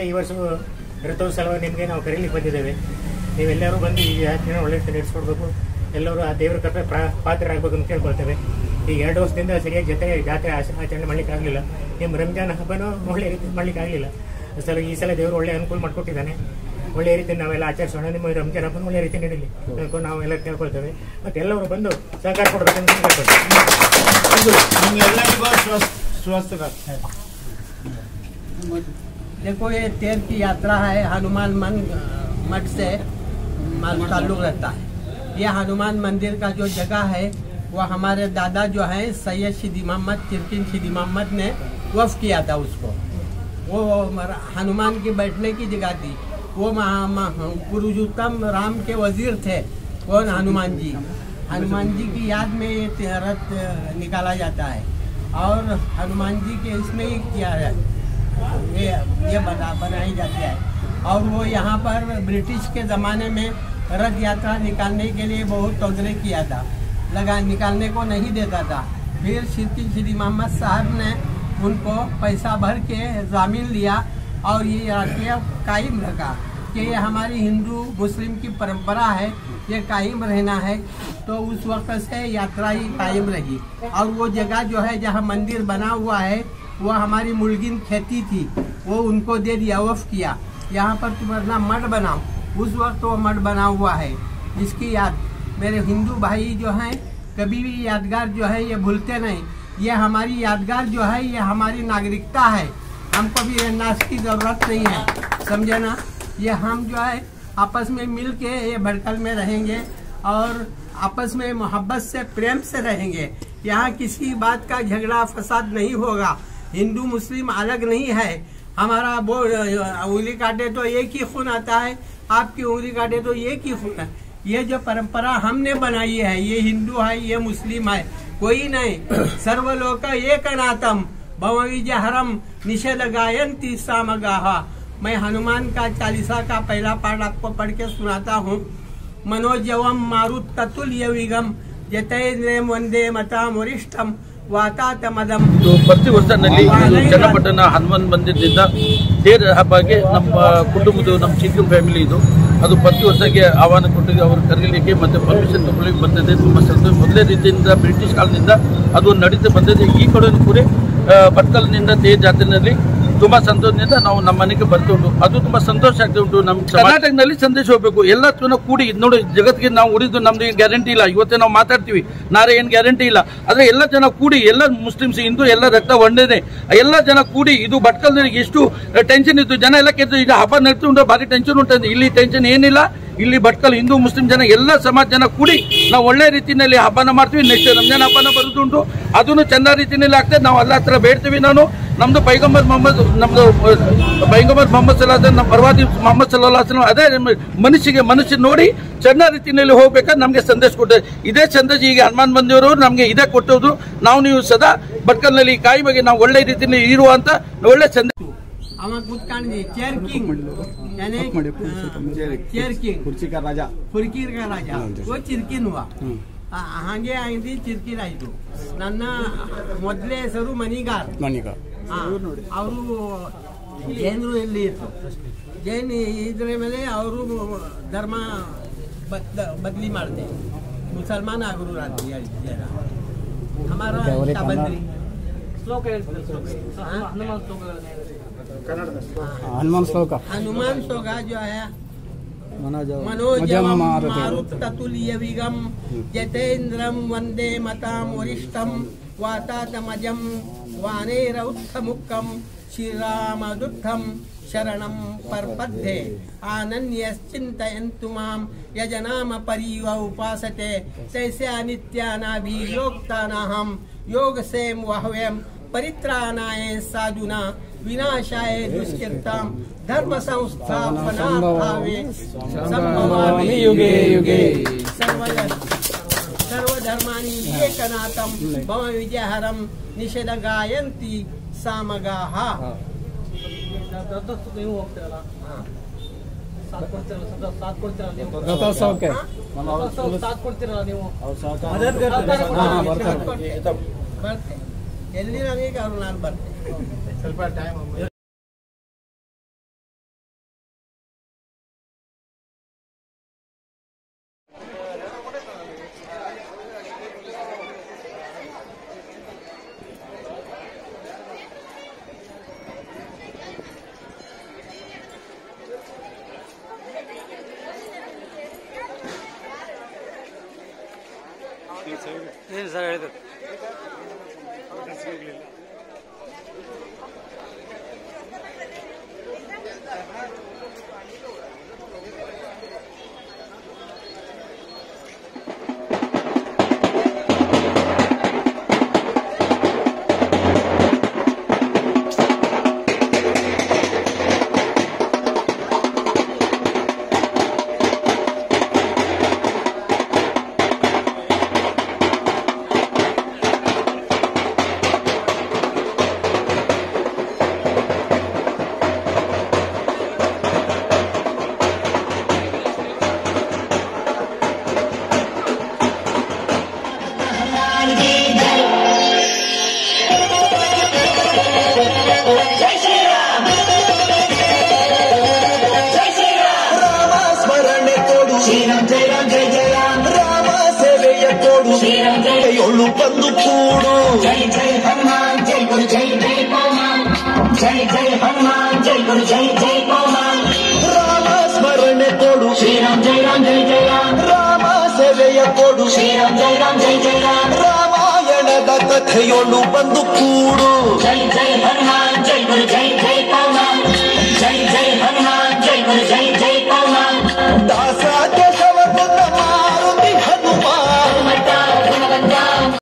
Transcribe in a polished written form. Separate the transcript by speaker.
Speaker 1: ಈ ವರ್ಷ ರಥೋತ್ಸವ ನಿಮಗೆ ನಾವು ಕರೀಲಿಕ್ಕೆ ಬಂದಿದ್ದೇವೆ. ನೀವೆಲ್ಲರೂ ಬಂದು ಈ ಯಾತ್ರೆನ ಒಳ್ಳೆ ನಡೆಸ್ಕೊಡ್ಬೇಕು. ಎಲ್ಲರೂ ಆ ದೇವರ ಕೃಪೆ ಪಾತ್ರರಾಗಬೇಕು ಅಂತ ಕೇಳ್ಕೊಳ್ತೇವೆ. ಈ 2 ವರ್ಷದಿಂದ ಸರಿಯಾಗಿ ಜಾತ್ರೆ ಆಚರಣೆ ಮಾಡ್ಲಿಕ್ಕೆ ಆಗಲಿಲ್ಲ. ನಿಮ್ಮ ರಂಜಾನ್ ಹಬ್ಬನೂ ಒಳ್ಳೆ ರೀತಿ ಮಾಡ್ಲಿಕ್ಕೆ ಆಗಲಿಲ್ಲ. ಈ ಸಲ ದೇವರು ಒಳ್ಳೆ ಅನುಕೂಲ ಮಾಡಿಕೊಟ್ಟಿದ್ದಾನೆ. ಒಳ್ಳೆ ರೀತಿ ನಾವೆಲ್ಲ ಆಚರಿಸೋಣ. ನಿಮ್ಮ ರಂಜಾನ್ ಹಬ್ಬನ ಒಳ್ಳೆ ರೀತಿ ನಡೀಲಿ ಅನ್ಕೊಂಡು ನಾವೆಲ್ಲ ಕೇಳ್ಕೊಳ್ತೇವೆ. ಮತ್ತೆ ಎಲ್ಲರೂ ಬಂದು ಸಹಕಾರ ಕೊಡಬೇಕಂತ ಕೇಳ್ಕೊಳ್ತೇವೆ.
Speaker 2: देखो, ये तेर की यात्रा है, हनुमान मठ से ताल्लुक रहता है। ये हनुमान मंदिर का जो जगह है वो हमारे दादा जो है सैयद सिद्दी मोहम्मद चिरकिन सिद्दी मोहम्मद ने वफ़ किया था उसको। वो हनुमान की बैठने की जगह थी। वो पुरुषोत्तम राम के वजीर थे। कौन? हनुमान जी। हनुमान जी की याद में ये रथ निकाला जाता है और हनुमान जी के इसमें ही किया है, ये बनाई जाती है। और वो यहाँ पर ब्रिटिश के ज़माने में रथ यात्रा निकालने के लिए बहुत तोजरे किया था, निकालने को नहीं देता था। फिर सिद्दी मोहम्मद साहब ने उनको पैसा भर के ज़मीन लिया और ये यात्रा कायम रखा कि ये हमारी हिंदू मुस्लिम की परंपरा है, ये कायम रहना है। तो उस वक्त से यात्रा ही कायम रही। और वो जगह जो है जहाँ मंदिर बना हुआ है वो हमारी मुल्गिन खेती थी, वो उनको दे दिया, वफ़ किया। यहाँ पर तुम अपना मठ बनाओ। उस वक्त वो मठ बना हुआ है, जिसकी याद मेरे हिंदू भाई जो हैं कभी भी यादगार जो है ये भूलते नहीं। ये हमारी यादगार जो है ये हमारी नागरिकता है। हमको भी नाश की ज़रूरत नहीं है, समझे ना। ये हम जो है आपस में मिल के ये भड़कल में रहेंगे और आपस में मोहब्बत से प्रेम से रहेंगे। यहाँ किसी बात का झगड़ा फसाद नहीं होगा। हिंदू मुस्लिम अलग नहीं है। हमारा वो उंगली काटे तो एक ही खून आता है, आपकी उंगली काटे तो एक ही खून है। ये जो परंपरा हमने बनाई है, ये हिंदू है, ये मुस्लिम है, कोई नहीं। सर्वलोक एकनाथम भवविजहरम निषेध गायन्ति सामगाहा। मैं हनुमान का 40 का पहला पाठ आपको पढ़ के सुनाता हूँ। मनोजवम मारुत ततुल्य विगम जतैन्द्रे वंदे मताम वरिष्ठम ವಾತಾತಮದಂ.
Speaker 3: ಪ್ರತಿ ವರ್ಷದಲ್ಲಿ ಚನ್ನಪಟ್ಟಣ ಹನುಮಾನ್ ಮಂದಿರದಿಂದ ತೇರ್ ಹಬ್ಬಗೆ ನಮ್ಮ ಕುಟುಂಬದ ನಮ್ಮ ಚಿಕ್ಕ ಫ್ಯಾಮಿಲಿ ಇದು ಅದು ಪ್ರತಿ ವರ್ಷಕ್ಕೆ ಆಹ್ವಾನ ಕೊಟ್ಟು ಅವರು ಕರೀಲಿಕ್ಕೆ ಮತ್ತೆ ಪರ್ಮಿಷನ್ ತಗೊಳ್ಳಿಕ್ಕೆ ಬಂದಿದೆ. ತುಂಬ ಸಂತೋಷ. ಮೊದಲೇ ರೀತಿಯಿಂದ ಬ್ರಿಟಿಷ್ ಕಾಲದಿಂದ ಅದು ನಡೀತಾ ಬಂದಿದೆ. ಈ ಕಡೆ ಕೂಡ ಭಟ್ಕಲ್ನಿಂದ ತೇರ್ ಜಾತ್ರೆಯಲ್ಲಿ ತುಂಬಾ ಸಂತೋಷದಿಂದ ನಾವು ನಮ್ಮ ಮನೆಗೆ ಬರ್ತಾ ಉಂಟು. ಅದು ತುಂಬಾ ಸಂತೋಷ ಆಗ್ತಾ ಉಂಟು. ನಮ್ಮ ಕರ್ನಾಟಕದಲ್ಲಿ ಸಂದೇಶ ಹೋಗ್ಬೇಕು. ಎಲ್ಲ ಕೂಡಿ ನೋಡಿ ಜಗತ್ತಿಗೆ ನಾವು ಉಳಿದು ನಮ್ದು ಏನು ಗ್ಯಾರಂಟಿ ಇಲ್ಲ. ಇವತ್ತೇ ನಾವು ಮಾತಾಡ್ತೀವಿ, ನಾಳೆ ಏನು ಗ್ಯಾರಂಟಿ ಇಲ್ಲ. ಆದ್ರೆ ಎಲ್ಲ ಜನ ಕೂಡಿ, ಎಲ್ಲ ಮುಸ್ಲಿಮ್ಸ್ ಹಿಂದೂ ಎಲ್ಲ ರಕ್ತ ಒಂದೇನೆ, ಎಲ್ಲ ಜನ ಕೂಡಿ ಇದು ಭಟ್ಕಲ್ನಲ್ಲಿ ಎಷ್ಟು ಟೆನ್ಷನ್ ಇತ್ತು. ಜನ ಎಲ್ಲ ಕೇಳ್ತಾರೆ ಈಗ ಹಬ್ಬ ನಡೀತು ಉಂಟು, ಭಾರಿ ಟೆನ್ಷನ್ ಉಂಟು. ಇಲ್ಲಿ ಟೆನ್ಷನ್ ಏನಿಲ್ಲ. ಇಲ್ಲಿ ಭಟ್ಕಲ್ ಹಿಂದೂ ಮುಸ್ಲಿಂ ಜನ ಎಲ್ಲ ಸಮಾಜ ಜನ ಕೂಡಿ ನಾವು ಒಳ್ಳೆ ರೀತಿಯಲ್ಲಿ ಹಬ್ಬನ ಮಾಡ್ತೀವಿ. ನೆಕ್ಸ್ಟ್ ರಂಜಾನ್ ಹಬ್ಬನ ಬರುದುಂಟು, ಅದನ್ನು ಚಂದ ರೀತಿಯಲ್ಲಿ ಆಗ್ತದೆ. ನಾವು ಅಲ್ಲ ಹತ್ರ ಬೇಡ್ತೀವಿ. ನಮ್ದು ಪೈಗಂಬರ್ ಮೊಹಮ್ಮದ್ ಸಲ್ಲಲ್ಲಾಹು ನಮ್ಮ ಪ್ರವಾದಿ ಮೊಹಮ್ಮದ್ ಸಲ್ಲಲ್ಲಾಹು ಅಲೈಹಿ ವಸಲ್ಲಂ ಅದೇ ಮನುಷ್ಯ ನೋಡಿ ಚಂದ ರೀತಿಯಲ್ಲಿ ಹೋಗ್ಬೇಕಾದ್ರೆ ನಮ್ಗೆ ಸಂದೇಶ ಕೊಟ್ಟರು. ಇದೇ ಸಂದೇಶ ಈಗ ಹನುಮಾನ್ ಮಂದಿರವರು ನಮ್ಗೆ ಇದೇ ಕೊಟ್ಟೋದು. ನೀವು ಸದಾ ಭಟ್ಕಲ್ನಲ್ಲಿ ಕಾಯಿ ಬಗ್ಗೆ ನಾವು ಒಳ್ಳೆ ರೀತಿಯಲ್ಲಿ ಇರುವಂತ ಒಳ್ಳೆ ಸಂದೇಶ.
Speaker 2: चेयर किंग यानी चेयर किंग, खुर्ची का राजा वो चिरकिन हुआ. ಹಾಗೆ ಆಗಿ ಚಿರ್ಕಿರ್ ಆಯ್ತು. ನನ್ನ ಮೊದಲೇ ಹೆಸರು ಮಣಿಗಾರ್. ಅವರು ಜೈನರು ಎಲ್ಲಿ ಇತ್ತು, ಜೈನ್ ಇದ್ರ ಮೇಲೆ ಅವರು ಧರ್ಮ ಬದಲಿ ಮಾಡಿದೆ, ಮುಸಲ್ಮಾನ್ ಆಗರು ರಾತ್ರಿ ಜನ ಹಮಾರ ಬಂದ್ರಿ. हनुमान श्लोक जो है मनोजवम मारुत ततुल्य विगम जतेन्द्रम वंदे मताम वरिष्ठम वातातमजम वानेरउत्थमुक्कम श्रीरामदुत्थम शरणं परपद्धे आनन्यश्चिन्तयन्तु मां यजनाम परिव उपासते तैसे अनित्यानाभियोक्तानाहं योगसेम वहव्यं परित्राणाय साधुना विनाशाय दुष्कृतां धर्म संस्थापनार्थावे संभवामि युगे युगे सर्वधर्माणि एकनाथं भवविजहरं निषेध गायन्ति सामगाः. ಎಲ್ಲಿ ನನಗೆ ಅವ್ರು ನಾನು ಬರ್ತೇನೆ ಸ್ವಲ್ಪ ಟೈಮ್
Speaker 4: ಏನು ಸರ್ ಹೇಳಿದ್ರು?
Speaker 5: ಒಳ್ಳು ಬಂದು ಕೂಡು
Speaker 6: ಜೈ ಜೈ ಹನುಮಾನ್ ಜೈ ಗುರು ಜೈ ಜೈ ಪವಮಾನ್ ಜೈ ಜೈ ಹನುಮಾನ್ ಜೈ ಗುರು ಜೈ ಜೈ ಪವಮಾನ್
Speaker 5: ರಾಮ ಸ್ಮರಣೆ ಕೊಡು
Speaker 6: ಶ್ರೀರಾಮ್ ಜೈ ರಾಮ್ ಜೈ ಜೈ ರಾಮ್
Speaker 5: ರಾಮ ಸೇವೆಯ ಕೊಡು
Speaker 6: ಶ್ರೀರಾಮ್ ಜೈ ರಾಮ್ ಜೈ ಜೈ ರಾಮ್
Speaker 5: ರಾಮಾಯಣದ ಕಥೆಯೊಳು ಬಂದು ಕೂಡು
Speaker 6: ಜೈ ಜೈ ಹನುಮಾನ್ ಜೈ ಗುರು ಜೈ ಜೈ ಪವಮಾನ್ ಜೈ ಜೈ ಹನುಮಾನ್ ಜೈ ಗುರು ಜೈ ಜೈ ಪವಮಾನ್
Speaker 5: ದಾಸ ಕೇಶವ